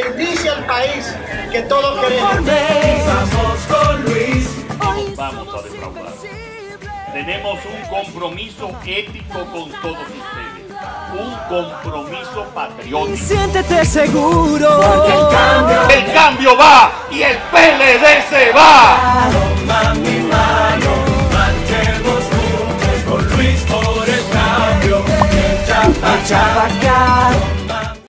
bendice al país que todos queremos. Vamos con Luis. No vamos a defraudar. Tenemos un compromiso ético con todos ustedes. Un compromiso patriótico. Siéntete seguro. Porque El cambio va y el PLD se va. Toma mi mano, marchemos juntos con Luis por el cambio. El Chapa